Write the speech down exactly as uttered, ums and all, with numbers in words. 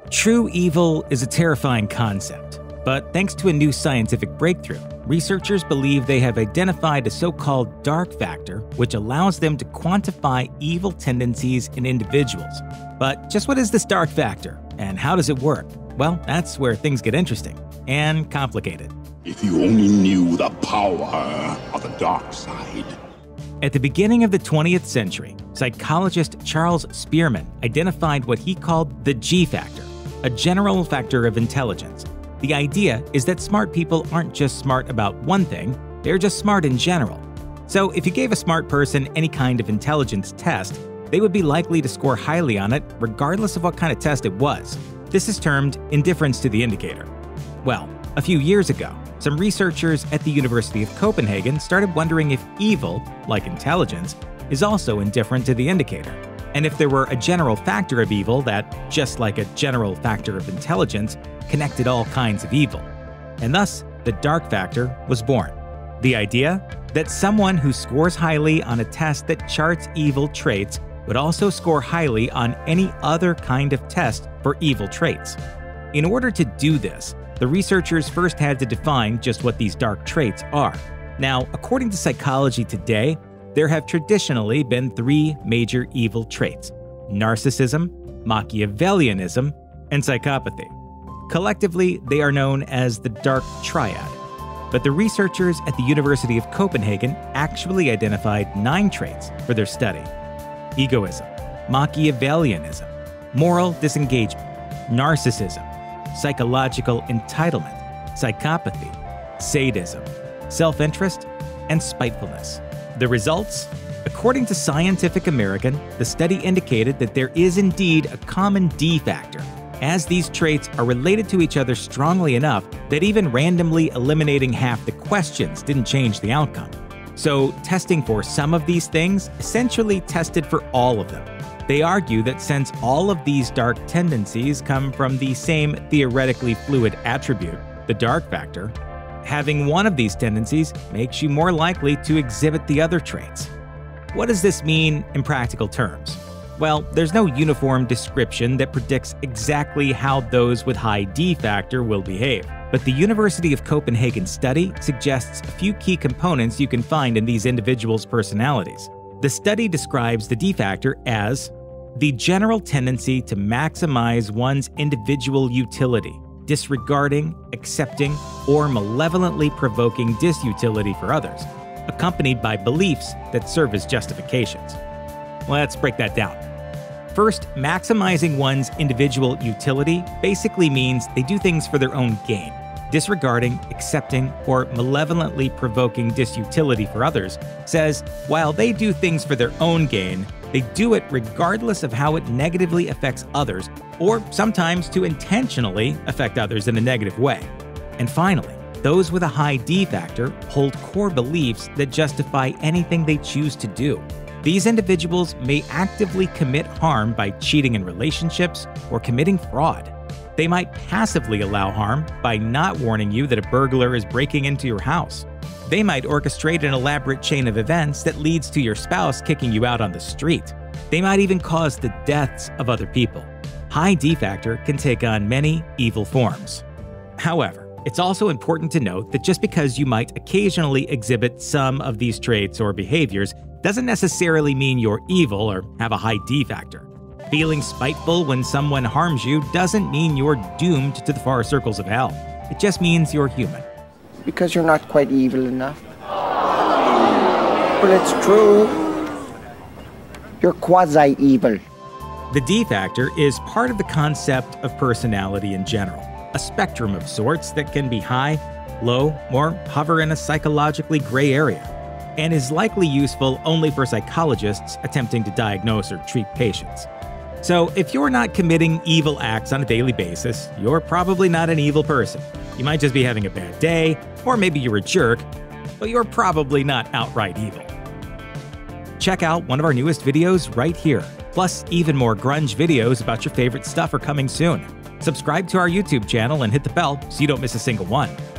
True evil is a terrifying concept, but thanks to a new scientific breakthrough, researchers believe they have identified a so-called dark factor which allows them to quantify evil tendencies in individuals. But just what is this dark factor, and how does it work? Well, that's where things get interesting and complicated. If you only knew the power of the dark side. At the beginning of the twentieth century, psychologist Charles Spearman identified what he called the G factor, a general factor of intelligence. The idea is that smart people aren't just smart about one thing, they're just smart in general. So if you gave a smart person any kind of intelligence test, they would be likely to score highly on it regardless of what kind of test it was. This is termed indifference to the indicator. Well, a few years ago, some researchers at the University of Copenhagen started wondering if evil, like intelligence, is also indifferent to the indicator, and if there were a general factor of evil that, just like a general factor of intelligence, connected all kinds of evil. And thus, the dark factor was born. The idea that someone who scores highly on a test that charts evil traits would also score highly on any other kind of test for evil traits. In order to do this, the researchers first had to define just what these dark traits are. Now, according to Psychology Today, there have traditionally been three major evil traits: narcissism, Machiavellianism, and psychopathy. Collectively, they are known as the dark triad. But the researchers at the University of Copenhagen actually identified nine traits for their study: egoism, Machiavellianism, moral disengagement, narcissism, psychological entitlement, psychopathy, sadism, self-interest, and spitefulness. The results? According to Scientific American, the study indicated that there is indeed a common D factor, as these traits are related to each other strongly enough that even randomly eliminating half the questions didn't change the outcome. So, testing for some of these things essentially tested for all of them. They argue that since all of these dark tendencies come from the same theoretically fluid attribute, the dark factor, having one of these tendencies makes you more likely to exhibit the other traits. What does this mean in practical terms? Well, there's no uniform description that predicts exactly how those with high D factor will behave. But the University of Copenhagen study suggests a few key components you can find in these individuals' personalities. The study describes the D factor as the general tendency to maximize one's individual utility, disregarding, accepting, or malevolently provoking disutility for others, accompanied by beliefs that serve as justifications. Let's break that down. First, maximizing one's individual utility basically means they do things for their own gain. Disregarding, accepting, or malevolently provoking disutility for others says while they do things for their own gain, they do it regardless of how it negatively affects others, or sometimes to intentionally affect others in a negative way. And finally, those with a high D factor hold core beliefs that justify anything they choose to do. These individuals may actively commit harm by cheating in relationships or committing fraud. They might passively allow harm by not warning you that a burglar is breaking into your house. They might orchestrate an elaborate chain of events that leads to your spouse kicking you out on the street. They might even cause the deaths of other people. High D factor can take on many evil forms. However, it's also important to note that just because you might occasionally exhibit some of these traits or behaviors doesn't necessarily mean you're evil or have a high D factor. Feeling spiteful when someone harms you doesn't mean you're doomed to the far circles of hell. It just means you're human. Because you're not quite evil enough. But it's true. You're quasi-evil. The D factor is part of the concept of personality in general, a spectrum of sorts that can be high, low, or hover in a psychologically gray area, and is likely useful only for psychologists attempting to diagnose or treat patients. So if you're not committing evil acts on a daily basis, you're probably not an evil person. You might just be having a bad day, or maybe you're a jerk, but you're probably not outright evil. Check out one of our newest videos right here. Plus, even more grunge videos about your favorite stuff are coming soon. Subscribe to our YouTube channel and hit the bell so you don't miss a single one.